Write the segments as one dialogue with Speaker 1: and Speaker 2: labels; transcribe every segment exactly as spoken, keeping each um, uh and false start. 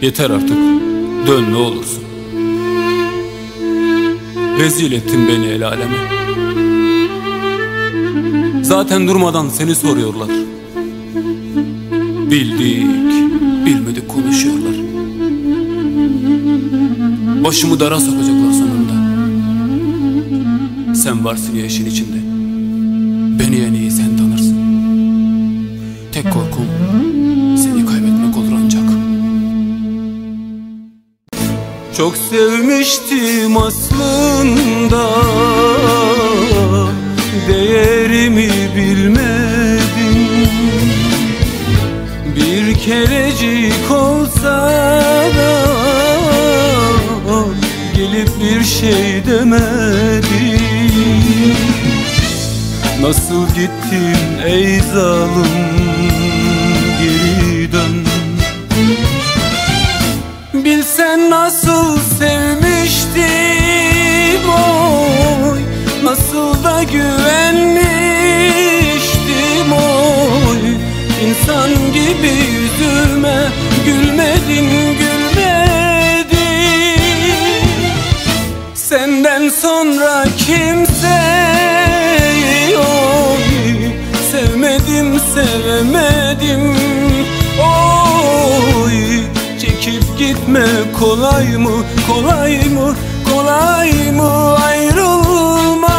Speaker 1: Yeter artık, dön ne olursun. Rezil ettin beni el aleme. Zaten durmadan seni soruyorlar. Bildik, bilmedik konuşuyorlar. Başımı dara sokacaklar sonunda. Sen varsın ya işin içinde. Beni en iyi sen tanırsın. Tek korkum seni kaybetmek olur ancak. Çok sevmiştim aslında, değerimi bilmedim. Bir kerecik olsa da gelip bir şey demedin. Nasıl gittin ey zalim, geri dön. Bilsen nasıl sevmiştim oy, nasıl da güvenmiştim oy. İnsan gibi yüzüme gülmedin, gülmedin. Senden sonra kimseyi oy, sevmedim, sevemedim oy. Çekip gitme kolay mı, kolay mı, kolay mı ayrılma.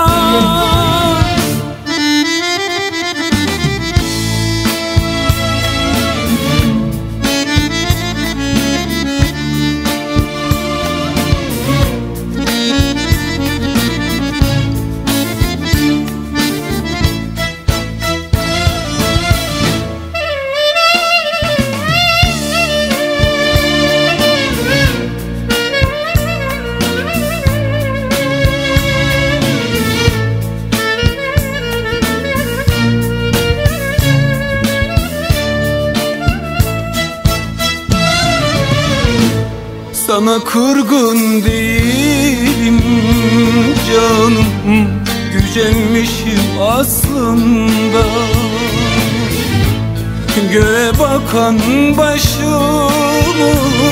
Speaker 1: Sana kırgın değilim canım, gücenmişim aslında. Göğe bakan başımı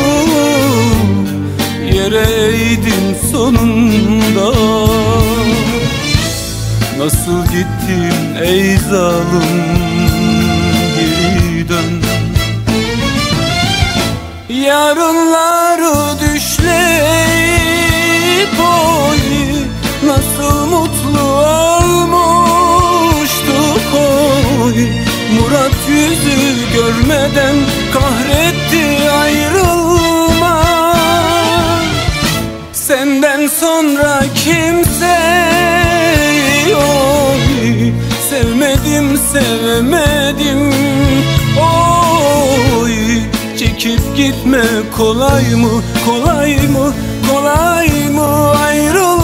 Speaker 1: yere eğdim sonunda. Nasıl gittin ey zalim, geri dön. Yarınları düşleyip oy, nasıl mutlu olmuştuk oy. Murat yüzü görmeden kahretti ayrılma. Senden sonra kimseyi oy, sevmedim, sevemedim oy. Çekip gitme kolay mı, kolay mı, kolay mı ayrıl.